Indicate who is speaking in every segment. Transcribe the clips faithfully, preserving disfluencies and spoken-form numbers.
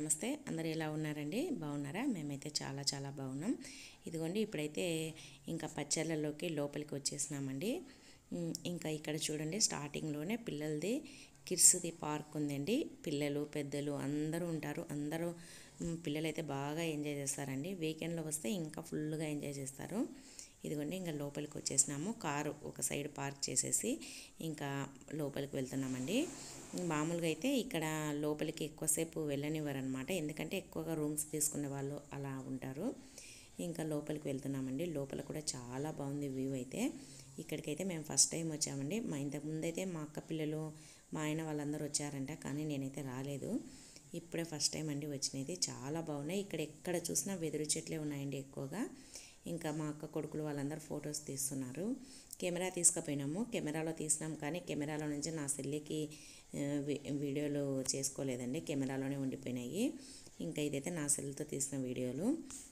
Speaker 1: నమస్తే అందరూ ఎలా ఉన్నారండి బాగున్నారా మేమైతే చాలా చాలా బాగున్నాం ఇదిగోండి ఇప్పుడైతే ఇంకా పచ్చళ్ళలోకి లోపలికి వచ్చేసినామండి ఇంకా ఇక్కడ చూడండి స్టార్టింగ్లోనే పిల్లలది కిడ్స్ది పార్క్ ఉందండి పిల్లలు పెద్దలు అందరూ ఉంటారు అందరూ పిల్లలైతే బాగా ఎంజాయ్ చేస్తారండి వీకెండ్లో వస్తే ఇంకా ఫుల్గా ఎంజాయ్ చేస్తారు ఇదిగోండి ఇంకా లోపలికి వచ్చేసినాము కారు ఒక సైడ్ పార్క్ చేసేసి ఇంకా లోపలికి వెళ్తున్నామండి మామూలుగా అయితే ఇక్కడ లోపలికి ఎక్కువసేపు వెళ్ళనివ్వరు అనమాట ఎందుకంటే ఎక్కువగా రూమ్స్ తీసుకునే వాళ్ళు అలా ఉంటారు ఇంకా లోపలికి వెళ్తున్నామండి లోపల కూడా చాలా బాగుంది వ్యూ అయితే ఇక్కడికైతే మేము ఫస్ట్ టైం వచ్చామండి మా ఇంతకు ముందైతే మా అక్క పిల్లలు మా ఆయన వాళ్ళందరూ వచ్చారంట కానీ నేనైతే రాలేదు ఇప్పుడే ఫస్ట్ టైం అండి వచ్చినది చాలా బాగున్నాయి ఇక్కడ ఎక్కడ చూసినా వెదురు చెట్లే ఉన్నాయండి ఎక్కువగా ఇంకా మా అక్క కొడుకులు వాళ్ళందరూ ఫొటోస్ తీస్తున్నారు కెమెరా తీసుకుపోయినాము కెమెరాలో తీసినాం కానీ కెమెరాలో నుంచి నా సెల్లికి వీడియోలు చేసుకోలేదండి కెమెరాలోనే ఉండిపోయినాయి ఇంకా ఇదైతే నా సెల్తో తీసిన వీడియోలు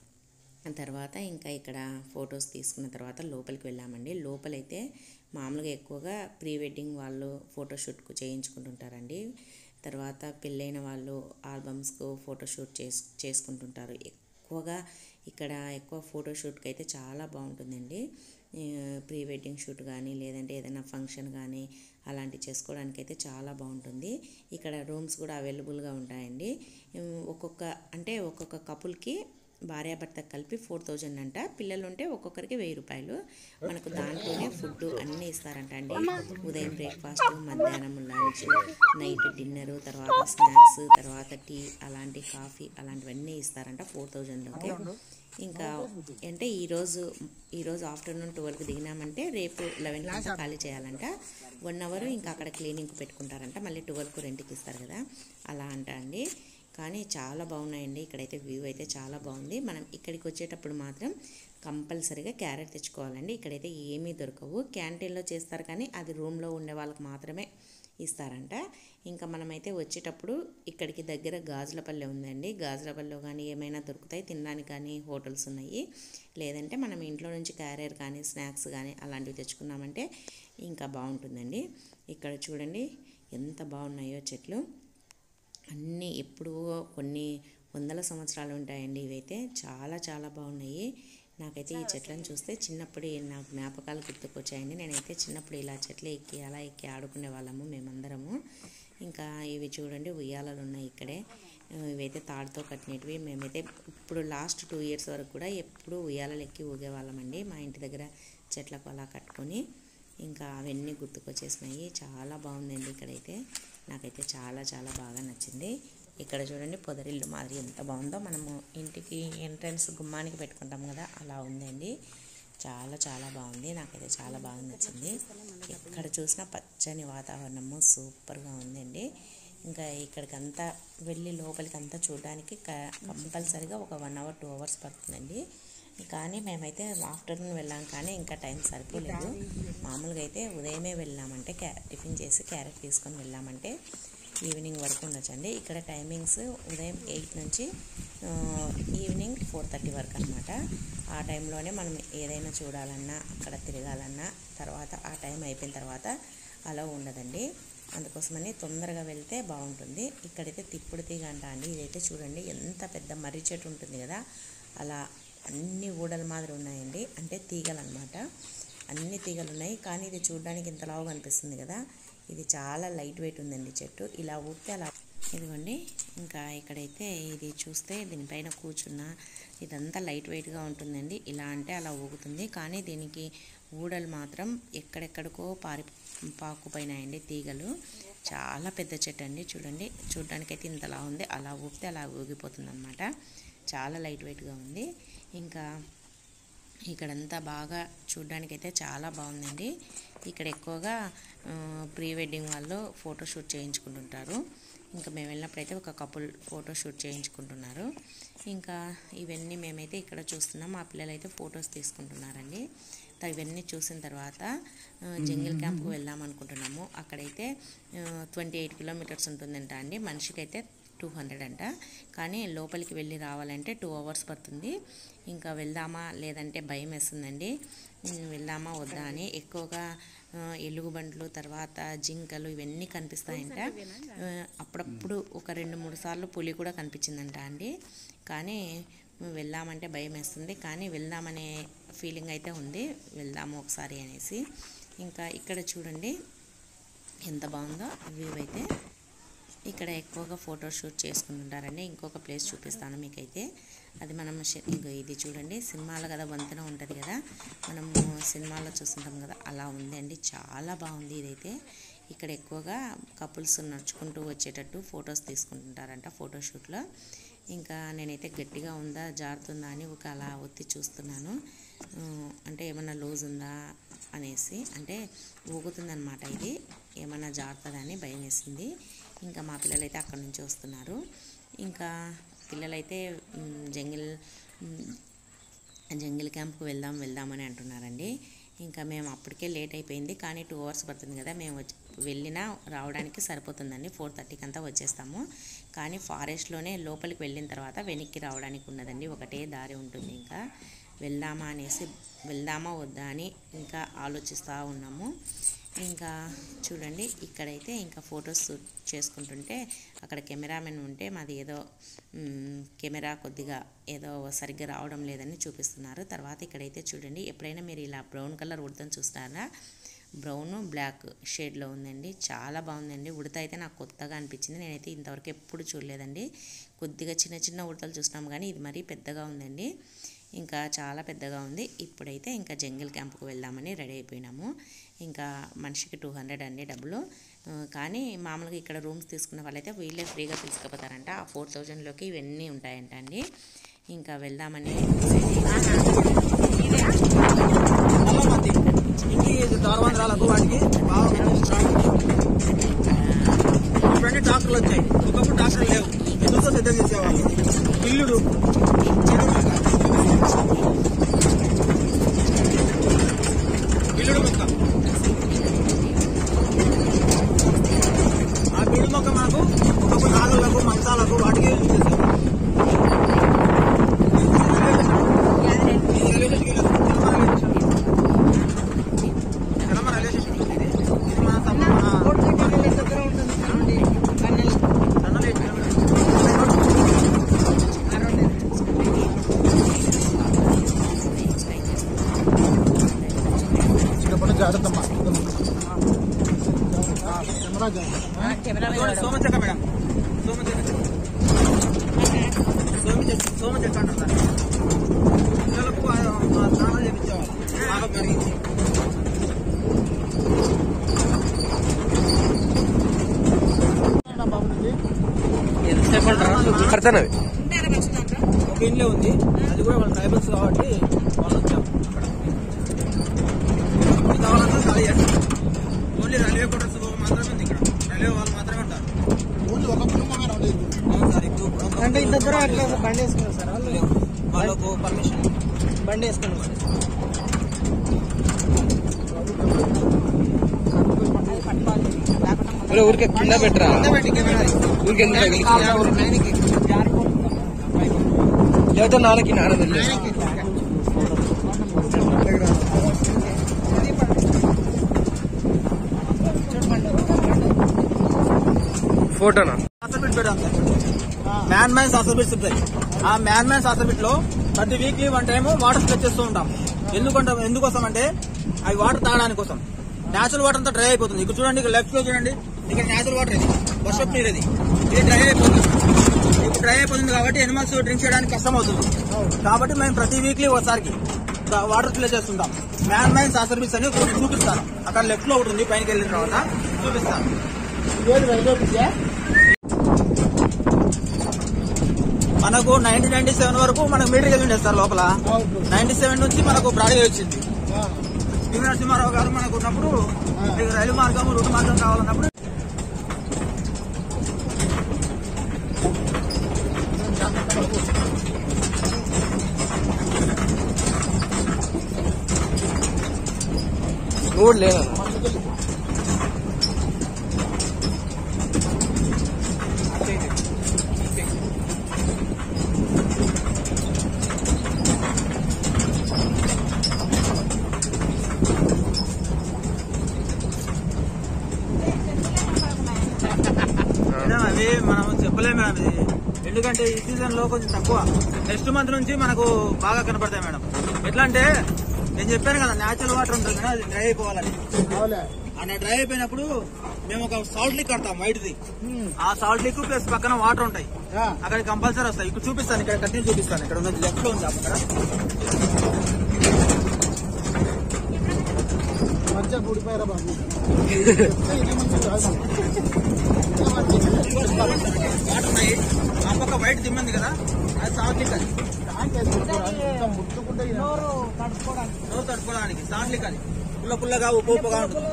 Speaker 1: తర్వాత ఇంకా ఇక్కడ ఫొటోస్ తీసుకున్న తర్వాత లోపలికి వెళ్ళామండి లోపలైతే మామూలుగా ఎక్కువగా ప్రీ వెడ్డింగ్ వాళ్ళు ఫోటోషూట్కు చేయించుకుంటుంటారండి తర్వాత పెళ్ళైన వాళ్ళు ఆల్బమ్స్కు ఫోటోషూట్ చేసు చేసుకుంటుంటారు ఎక్కువగా ఇక్కడ ఎక్కువ ఫోటోషూట్కి అయితే చాలా బాగుంటుందండి ప్రీ వెడ్డింగ్ షూట్ కానీ లేదంటే ఏదైనా ఫంక్షన్ కానీ అలాంటి చేసుకోవడానికి అయితే చాలా బాగుంటుంది ఇక్కడ రూమ్స్ కూడా అవైలబుల్గా ఉంటాయండి ఒక్కొక్క అంటే ఒక్కొక్క కపుల్కి భార్యాభర్త కలిపి ఫోర్ థౌజండ్ అంట పిల్లలు ఉంటే ఒక్కొక్కరికి వెయ్యి రూపాయలు మనకు దాంట్లోనే ఫుడ్ అన్నీ ఇస్తారంట అండి ఉదయం బ్రేక్ఫాస్ట్ మధ్యాహ్నం లంచ్ నైట్ డిన్నరు తర్వాత స్నాక్స్ తర్వాత టీ అలాంటి కాఫీ అలాంటివన్నీ ఇస్తారంట ఫోర్ థౌజండ్లోకి ఇంకా అంటే ఈరోజు ఈరోజు ఆఫ్టర్నూన్ ట్వెల్వ్కి దిగినామంటే రేపు లెవెన్కి అంతా ఖాళీ చేయాలంట వన్ అవర్ ఇంకా అక్కడ క్లీనింగ్కి పెట్టుకుంటారంట మళ్ళీ ట్వెల్వ్కి రెంట్కి ఇస్తారు కదా అలా అంట అండి కానీ చాలా బాగున్నాయండి ఇక్కడైతే వ్యూ అయితే చాలా బాగుంది మనం ఇక్కడికి వచ్చేటప్పుడు మాత్రం కంపల్సరీగా క్యారెట్ తెచ్చుకోవాలండి ఇక్కడైతే ఏమీ దొరకవు క్యాంటీన్లో చేస్తారు కానీ అది రూమ్లో ఉండే వాళ్ళకి మాత్రమే ఇస్తారంట ఇంకా మనమైతే వచ్చేటప్పుడు ఇక్కడికి దగ్గర గాజులపల్లె ఉందండి గాజులపల్లెలో కానీ ఏమైనా దొరుకుతాయి తినడానికి కానీ హోటల్స్ ఉన్నాయి లేదంటే మనం ఇంట్లో నుంచి క్యారియర్ కానీ స్నాక్స్ కానీ అలాంటివి తెచ్చుకున్నామంటే ఇంకా బాగుంటుందండి ఇక్కడ చూడండి ఎంత బాగున్నాయో చెట్లు అన్నీ ఎప్పుడూ కొన్ని వందల సంవత్సరాలు ఉంటాయండి ఇవైతే చాలా చాలా బాగున్నాయి నాకైతే ఈ చెట్లను చూస్తే చిన్నప్పుడు నా జ్ఞాపకాలు గుర్తుకొచ్చాయండి నేనైతే చిన్నప్పుడు ఇలా చెట్లు ఎక్కి అలా ఎక్కి ఆడుకునే వాళ్ళము మేమందరము ఇంకా ఇవి చూడండి ఉయ్యాలలు ఉన్నాయి ఇక్కడే ఇవైతే తాడుతో కట్టినవి మేమైతే ఇప్పుడు లాస్ట్ టూ ఇయర్స్ వరకు కూడా ఎప్పుడు ఉయ్యాలలు ఎక్కి ఊగేవాళ్ళమండి మా ఇంటి దగ్గర చెట్లకు అలా కట్టుకొని ఇంకా అవన్నీ గుర్తుకొచ్చేసినాయి చాలా బాగుందండి ఇక్కడైతే నాకైతే చాలా చాలా బాగా నచ్చింది ఇక్కడ చూడండి పొదరిల్లు మాదిరి ఎంత బాగుందో మనము ఇంటికి ఎంట్రన్స్ గుమ్మానికి పెట్టుకుంటాం కదా అలా ఉందండి చాలా చాలా బాగుంది నాకైతే చాలా బాగా నచ్చింది ఎక్కడ చూసినా పచ్చని వాతావరణము సూపర్గా ఉందండి ఇంకా ఇక్కడికంతా వెళ్ళి లోపలికి అంతా చూడడానికి కంపల్సరీగా ఒక వన్ అవర్ టూ అవర్స్ పడుతుందండి కానీ మేమైతే ఆఫ్టర్నూన్ వెళ్ళాం కానీ ఇంకా టైం సరిపోలేదు మామూలుగా అయితే ఉదయమే వెళ్ళామంటే క్యా టిఫిన్ చేసి క్యారెట్ తీసుకొని వెళ్ళామంటే ఈవినింగ్ వరకు ఉండొచ్చండి ఇక్కడ టైమింగ్స్ ఉదయం ఎయిట్ నుంచి ఈవినింగ్ ఫోర్ థర్టీ వరకు అనమాట ఆ టైంలోనే మనం ఏదైనా చూడాలన్నా అక్కడ తిరగాలన్నా తర్వాత ఆ టైం అయిపోయిన తర్వాత అలా ఉండదండి అందుకోసమని తొందరగా వెళ్తే బాగుంటుంది ఇక్కడైతే తిప్పుడు తీగ అంట అండి ఇదైతే చూడండి ఎంత పెద్ద మర్రి చెట్టు ఉంటుంది కదా అలా అన్ని ఊడల మాదిరి ఉన్నాయండి అంటే తీగలు అనమాట అన్ని తీగలు ఉన్నాయి కానీ ఇది చూడడానికి ఇంతలాగా అనిపిస్తుంది కదా ఇది చాలా లైట్ వెయిట్ ఉందండి చెట్టు ఇలా ఊపితే అలా ఇదిగోండి ఇంకా ఇక్కడైతే ఇది చూస్తే దీనిపైన కూర్చున్న ఇదంతా లైట్ వెయిట్గా ఉంటుందండి ఇలా అంటే అలా ఊగుతుంది కానీ దీనికి ఊడలు మాత్రం ఎక్కడెక్కడికో పారి పాకుపోయినాయండి తీగలు చాలా పెద్ద చెట్టు అండి చూడండి చూడడానికైతే ఇంతలా ఉంది అలా ఊపితే అలా ఊగిపోతుంది అనమాట చాలా లైట్ వెయిట్గా ఉంది ఇంకా ఇక్కడంతా బాగా చూడ్డానికైతే చాలా బాగుందండి ఇక్కడ ఎక్కువగా ప్రీ వెడ్డింగ్ వాళ్ళు ఫోటోషూట్ చేయించుకుంటుంటారు ఇంకా మేము వెళ్ళినప్పుడైతే ఒక కపుల్ ఫోటోషూట్ చేయించుకుంటున్నారు ఇంకా ఇవన్నీ మేమైతే ఇక్కడ చూస్తున్నాం మా పిల్లలు అయితే ఫొటోస్ తీసుకుంటున్నారండి ఇవన్నీ చూసిన తర్వాత జంగిల్ క్యాంప్కి వెళ్దాం అనుకుంటున్నాము అక్కడైతే ట్వంటీ ఎయిట్ కిలోమీటర్స్ ఉంటుందంట అండి మనిషికి అయితే టూ హండ్రెడ్ అంట. కానీ లోపలికి వెళ్ళి రావాలంటే టూ అవర్స్ పడుతుంది. ఇంకా వెళ్దామా లేదంటే భయం వేస్తుందండి. వెళ్దామా వద్దా అని. ఎక్కువగా ఎలుగుబంట్లు, తర్వాత జింకలు ఇవన్నీ కనిపిస్తాయంట. అప్పుడప్పుడు ఒక రెండు మూడు సార్లు పులి కూడా కనిపించిందంట అండి. కానీ వెళ్దామంటే భయం వేస్తుంది. కానీ వెళ్దామనే ఫీలింగ్ అయితే ఉంది, వెళ్దాము ఒకసారి అనేసి. ఇంకా ఇక్కడ చూడండి ఎంత బాగుందో వ్యూ అయితే. ఇక్కడ ఎక్కువగా ఫోటో షూట్ చేసుకుంటుంటారండి. ఇంకొక ప్లేస్ చూపిస్తాను మీకైతే. అది మనం ఇంకో ఇది చూడండి, సినిమాలో కదా వంతెన ఉంటుంది కదా, మనము సినిమాలో చూస్తుంటాం కదా, అలా ఉంది అండి. చాలా బాగుంది ఇదైతే. ఇక్కడ ఎక్కువగా కపుల్స్ నడుచుకుంటూ వచ్చేటట్టు ఫొటోస్ తీసుకుంటుంటారంట ఫోటోషూట్లో. ఇంకా నేనైతే గట్టిగా ఉందా జారుతుందా అని ఒక అలా ఒత్తి చూస్తున్నాను. అంటే ఏమన్నా లూజ్ ఉందా అనేసి, అంటే ఊగుతుందన్నమాట ఇది, ఏమన్నా జారుతుందని భయం వేసింది. ఇంకా మా పిల్లలైతే అక్కడి నుంచి వస్తున్నారు. ఇంకా పిల్లలైతే జంగిల్ జంగిల్ క్యాంప్కి వెళ్దాం వెళ్దామని అంటున్నారండి. ఇంకా మేము అప్పటికే లేట్ అయిపోయింది, కానీ టూ అవర్స్ పడుతుంది కదా, మేము వెళ్ళినా రావడానికి సరిపోతుందండి. ఫోర్ థర్టీకి అంతా వచ్చేస్తాము. కానీ ఫారెస్ట్లోనే లోపలికి వెళ్ళిన తర్వాత వెనక్కి రావడానికి ఉన్నదండి, ఒకటే దారి ఉంటుంది. ఇంకా వెళ్దామా అనేసి, వెళ్దామా వద్దా అని ఇంకా ఆలోచిస్తూ ఉన్నాము. ఇంకా చూడండి ఇక్కడైతే ఇంకా ఫొటోస్ షూట్ చేసుకుంటుంటే అక్కడ కెమెరామెన్ ఉంటే మాది ఏదో కెమెరా కొద్దిగా ఏదో సరిగ్గా రావడం లేదని చూపిస్తున్నారు. తర్వాత ఇక్కడైతే చూడండి, ఎప్పుడైనా మీరు ఇలా బ్రౌన్ కలర్ ఉడతను చూస్తారా, బ్రౌన్ బ్లాక్ షేడ్లో ఉందండి. చాలా బాగుందండి. ఉడత అయితే నాకు కొత్తగా అనిపించింది. నేనైతే ఇంతవరకు ఎప్పుడు చూడలేదండి. కొద్దిగా చిన్న చిన్న ఉడతలు చూసినాం, కానీ ఇది మరీ పెద్దగా ఉందండి. ఇంకా చాలా పెద్దగా ఉంది. ఇప్పుడైతే ఇంకా జంగిల్ క్యాంప్కి వెళ్దామని రెడీ అయిపోయినాము. ఇంకా మనిషికి టూ హండ్రెడ్ అండి డబ్బులు. కానీ మామూలుగా ఇక్కడ రూమ్స్ తీసుకున్న వాళ్ళైతే వీళ్ళే ఫ్రీగా తీసుకుపోతారంట. ఆ ఫోర్ థౌజండ్లోకి ఇవన్నీ ఉంటాయంట అండి. ఇంకా వెళ్దామని
Speaker 2: డాక్టర్లు వచ్చాయి. ఒకప్పుడు డాక్టర్లు లేవు, ఎదురుతో సిద్ధం చేసేవాళ్ళు. పిల్లుడు పిల్లుడు మొక్క, ఆ పిల్లుడు మొక్క మాకు ఒకప్పుడు నాలుగులకు మంచాలకు వాటికి యూజ్ చేసేవాళ్ళు. సోమచక్క మేడం, సోమచక్క సోమచక్క అంటారు. పిల్లలకు స్నానం చేయించేవాళ్ళు. ఒక ఇంట్లో ఉంది, అది కూడా వాళ్ళ ట్రైబల్స్ కాబట్టి వాళ్ళు వచ్చాము. కావాలన్నా ఖాళీ చేస్తాం. ఓన్లీ రైల్వే క్వార్టర్స్ మాత్రమే ఉంది ఇక్కడ, రైల్వే వాళ్ళు మాత్రమే ఉంటారు. అవును సార్, ఇప్పుడు అంటే ఇంత దూరం అట్లా బండి వేసుకున్నారు సార్ వాళ్ళు, వాళ్ళకు పర్మిషన్ బండి వేసుకున్నారు.
Speaker 3: ఊరికే కింద పెట్టరా, ఊరికే లేకపోతే నాలుగు నాలుగు ఫోటోనా
Speaker 2: సాసర్బిట్ పెడతాం సార్. మ్యాన్ మ్యాన్ సాసర్బిట్స్ ఉంటాయి. ఆ మ్యాన్ మ్యాన్ సాసర్బిట్ లో ప్రతి weekly one time water spray చేస్తూ ఉంటాం. ఎందుకంటే ఎందుకోసం అంటే అవి వాటర్ తాగడానికి కోసం. నేచురల్ వాటర్ అంతా డ్రై అయిపోతుంది. ఇక్కడ చూడండి, ఇక్కడ లెఫ్ట్ లో చూడండి, ఇక్కడ నేచురల్ వాటర్ ఇది, వర్షపు నీరు ఇది, ఇది డ్రై అయిపోతుంది. ఇప్పుడు డ్రై అయిపోతుంది కాబట్టి ఎనిమల్స్ డ్రింక్ చేయడానికి కష్టం అవుతుంది. కాబట్టి మేము ప్రతి వీక్లీ ఒకసారికి వాటర్ స్ప్రే చేస్తుంటాం. మ్యాన్ మ్యాన్ సాసర్బిట్స్ అని చూపిస్తాను. అక్కడ లెఫ్ట్ లో ఉంటుంది, పైనకి వెళ్ళిన తర్వాత చూపిస్తాను. మనకు నైన్టీన్ నైన్టీ సెవెన్ వరకు మనకు మీటర్ వెళ్ళి సార్ లోపల. నైన్టీ సెవెన్ నుంచి మనకు బ్రాడీ వచ్చింది. పి నరసింహారావు గారు మనకు ఉన్నప్పుడు రైలు మార్గం రోడ్డు మార్గం కావాలన్నప్పుడు
Speaker 3: రోడ్ లేదా
Speaker 2: అది మనం చెప్పలేము మేడం ఇది, ఎందుకంటే ఈ సీజన్ లో కొంచెం తక్కువ. నెక్స్ట్ మంత్ నుంచి మనకు బాగా కనపడతాయి మేడం. ఎట్లా అంటే నేను చెప్పాను కదా, న్యాచురల్ వాటర్ ఉంటుంది కదా, అది డ్రై అయిపోవాలని. అలా డ్రై అయిపోయినప్పుడు మేము ఒక సాల్ట్ లిక్ కడతాం వైట్ది. ఆ సాల్ట్ లిక్ ప్లస్ పక్కన వాటర్ ఉంటాయి, అక్కడ కంపల్సరీ వస్తాయి. ఇక్కడ చూపిస్తాను, ఇక్కడ కంటిన్యూ చూపిస్తాను. ఇక్కడ ఉన్నది లెఫ్ట్ లో ఉంది అక్కడ. వాటర్ ఉన్నాయి, ఆ పక్క వైట్ దిమ్మంది కదా, అది సాల్ట్ లిక్. అది నోరు తడుపుకోవడానికి సాల్ట్ లిక్. అది పుల్ల పుల్లగా ఉప్పు ఉప్పుగా ఉంటుంది.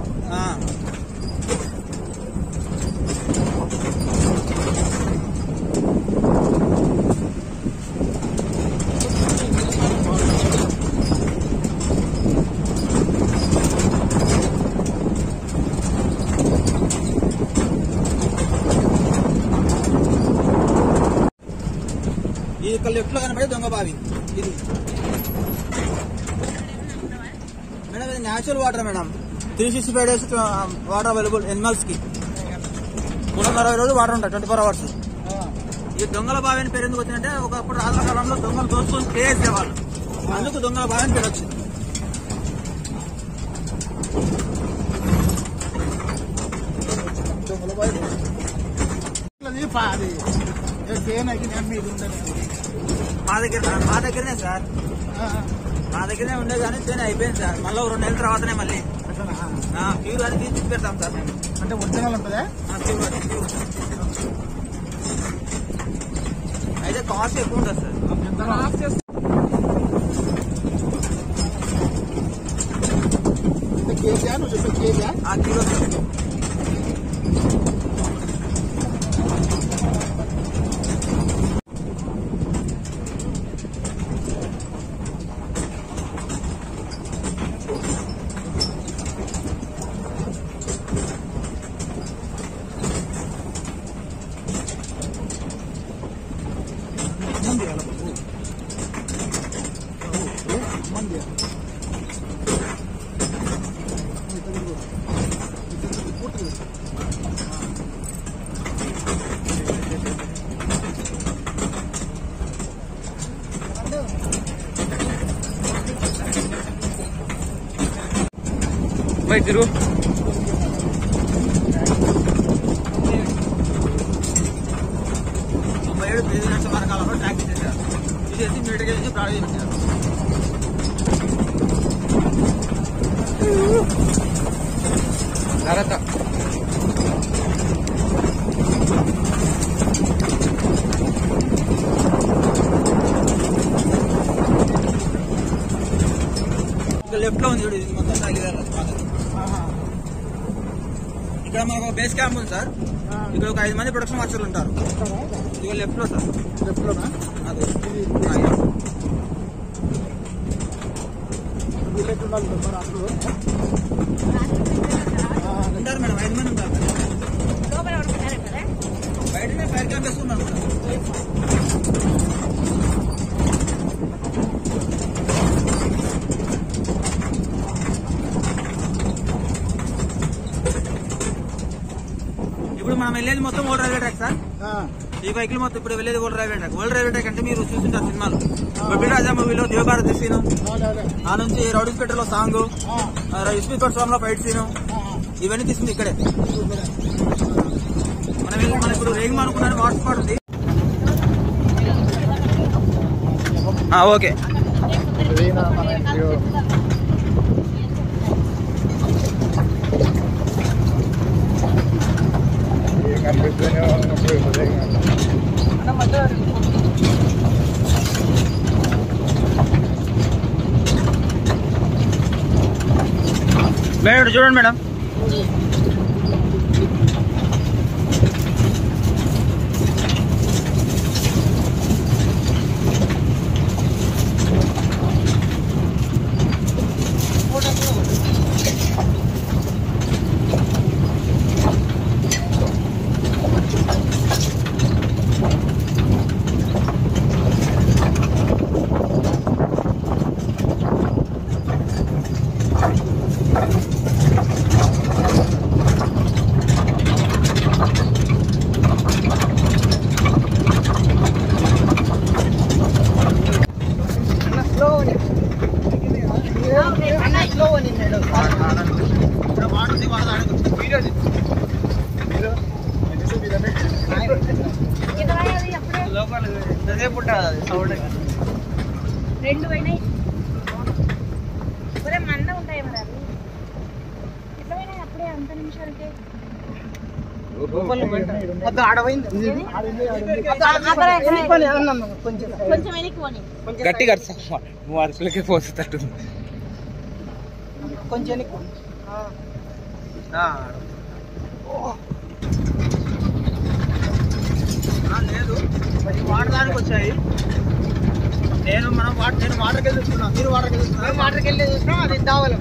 Speaker 2: ఇది ఇక్కడ లెఫ్ట్ లో కనబడే దొంగ బావి. ఇది మేడం ఇది natural water madam. Three sixty five days water available animals కి. మూడు వందల అరవై రోజులు వాటర్ ఉంటాయి, ట్వంటీ ఫోర్ అవర్స్. ఈ దొంగల బావి అని పేరు ఎందుకు వచ్చిందంటే, ఒకప్పుడు రాజుల కాలంలో దొంగలు దోచుకొని ప్లే చేసేవాళ్ళు, అందుకు దొంగల బావి అని పేరు వచ్చింది. మా దగ్గర మా దగ్గరనే సార్, మా దగ్గరనే ఉండే కానీ తేనే అయిపోయింది సార్. మళ్ళీ రెండు నెలల తర్వాతనే మళ్ళీ ప్యూర్ అని తీసి పెడతాం సార్ మేము.
Speaker 4: అంటే ఒరిజినల్ ఉంటుందా?
Speaker 2: ప్యూర్ అయితే కాస్ట్ ఎక్కువ ఉంటుంది సార్.
Speaker 4: కేజీయా నువ్వు చెప్పే కేజీయా?
Speaker 2: ఆ కిలో సార్.
Speaker 3: भाई जरूर
Speaker 2: తొంభై ఏడు ప్రెసిడెంట్స్ కాలంలో ట్యాక్స్ చేశారు. ఇదేసి మీటకి వెళ్ళి ప్రారంభించారు.
Speaker 3: भारत
Speaker 2: లెఫ్ట్ లో ఉంది చూడు, ఇది మొత్తం తాగిదారు. ఇక్కడ మనకు ఒక బేస్ క్యాంప్ ఉంది సార్. ఇక్కడ ఒక ఐదు మంది ప్రొడక్షన్ వర్కర్లు ఉంటారు. ఇది లెఫ్ట్ లో సార్.
Speaker 4: లెఫ్ట్ లోనా?
Speaker 2: అదే
Speaker 4: వీళ్ళకి ఉండాలి మరి అసలు
Speaker 2: ఉంటారు మేడం, ఐదు మంది ఉంటారు. బయటనే ఫైర్ క్యాంప్ వేసుకున్నారు. ఇప్పుడు మనం వెళ్ళేది మొత్తం ఓల్డ్ రైల్వే ట్రాక్ సార్. ఈ బైక్లు మొత్తం ఇప్పుడు వెళ్ళేది old railway track. Old railway track అంటే మీరు చూస్తుంటారు సినిమాలు, బొబ్బిరాజా మూవీలో దేవభారతి సీను, ఆ నుంచి రౌడీ ఇన్స్పెక్టర్ లో సాంగ్, ఇస్పీకర్ సాంగ్ లో ఫైట్ సీను, ఇవన్నీ తీసుకుంది ఇక్కడే. మనం వెళ్ళి మనం ఇప్పుడు రేగి అనుకున్నాను వాటర్ స్పాట్ ఉంది. ఓకే మేడం చూడండి మేడం.
Speaker 1: రెండు పోయినాయి ఒరే మంద ఉంటాయి మరి అవి ఎట్లా పోయినాయి అప్పుడే అంత నిమిషాలకే కొంచెం వెనక్కి పోనీ
Speaker 3: గట్టిగా నువ్వు అరుపులకే పోసేటట్టు
Speaker 2: కొంచెం లేదు మరి వాడడానికి వచ్చాయి. నేను మనం వాటర్ నేను వాటర్కి వెళ్ళి చూస్తున్నాం, మీరు వాటర్కి వెళ్ళి చూస్తున్నాం, వాటర్కి వెళ్ళి చూస్తున్నాం. అది దావాలి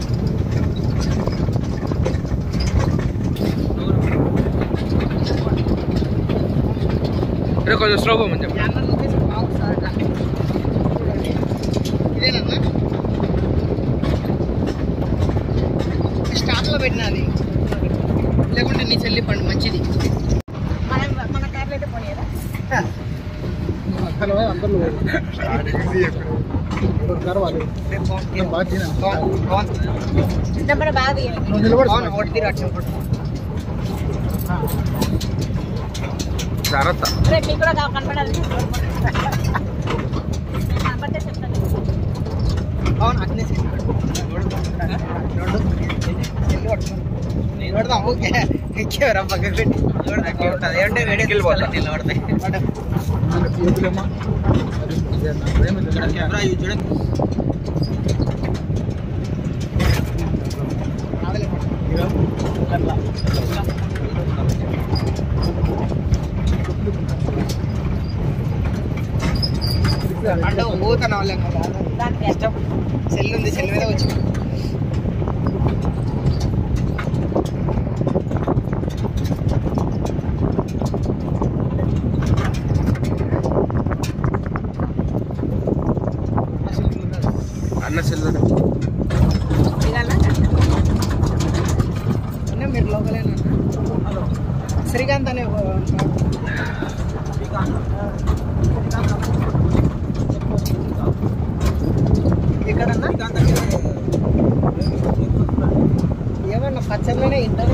Speaker 3: కొంచెం స్లో పోమని చెప్పి
Speaker 2: ఇదేనన్నా స్టార్ట్లో పెట్టినది, లేకుంటే నీ చెల్లి పండు మంచిది. మన మన కార్లో అయితే పోనీయదా
Speaker 3: జాగ్రత్త.
Speaker 1: మీకు కూడా కనపడాలి కనపడితే చెప్తాను.
Speaker 2: అవును అట్లే పెడదాం. ఓకే ఎక్కేవరా పక్కకు పెట్టి ఉంటుంది ఏమంటే వేడికి వెళ్ళిపోతాం నీళ్ళు పడతాయి. కెమెరా యూజ్ చేయడం అంటే పోతాను వాళ్ళం
Speaker 1: దానికి ఇష్టం
Speaker 2: సెల్ ఉంది, సెల్ మీద వచ్చి
Speaker 3: అన్న సెల్
Speaker 2: మీరు లోకలేనా? శ్రీకాంత్ అనే ఎక్కడన్నా ఏమన్నా పచ్చళ్ళనే ఇంటర్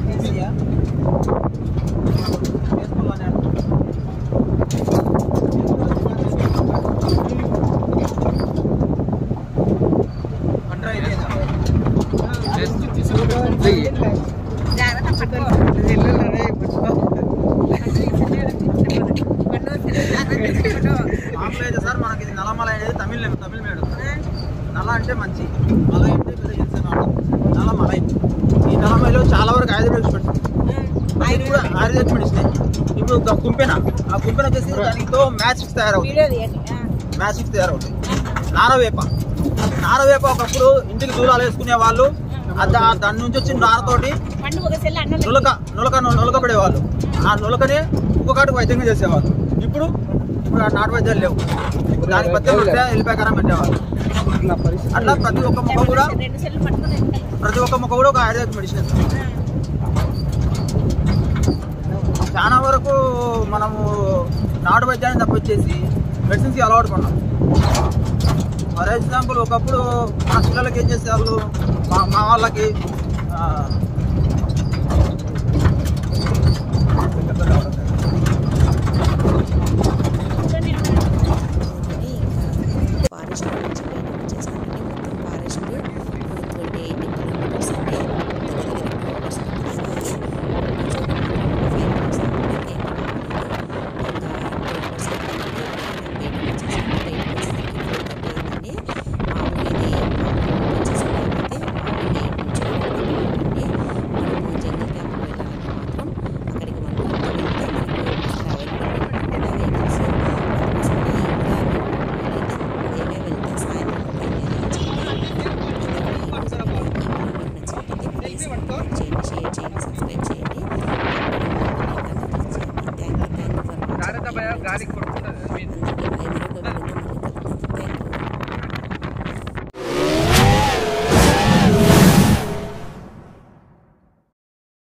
Speaker 2: మామూలు అయితే సార్ మనకి ఇది నల్లమల అనేది తమిళ తమిళ మేడు. నల్ల అంటే మంచి, మల అంటే నల్లమల. ఈ నల్లమలలో చాలా వరకు ఆయుర్వేద పెడుతుంది, కూడా ఆయుర్వేద మెడిసిన్. ఇప్పుడు కుంపెన, ఆ కుంపెన వచ్చేసి దానితో మ్యాజిక్స్ తయారవుతుంది, మ్యాజిక్స్ తయారవుతాయి. నారవేప, నారవేప ఒకప్పుడు ఇంటికి దూరాలు వేసుకునే వాళ్ళు, దాని నుంచి వచ్చిన నారతోటి నులక నులక నులకపడేవాళ్ళు. ఆ నులకనే ఇంకొకటి వైద్యంగా చేసేవాళ్ళు. ఇప్పుడు ఇప్పుడు ఆ నాటు వైద్యాలు లేవు, దాని పత్యం వెళ్ళిపోయాకరం పెట్టేవాళ్ళు. అట్లా ప్రతి ఒక్క మొక్క కూడా ప్రతి ఒక్క మొక్క కూడా ఒక ఆయుర్వేద మెడిసిన్. చాలా వరకు మనము నాటు వైద్యాన్ని తప్పించేసి మెడిసిన్స్కి అలవాటు పడ్డాం. ఫర్ ఎగ్జాంపుల్ ఒకప్పుడు మా పిల్లలకి ఏం చేసేవాళ్ళు, మా మా వాళ్ళకి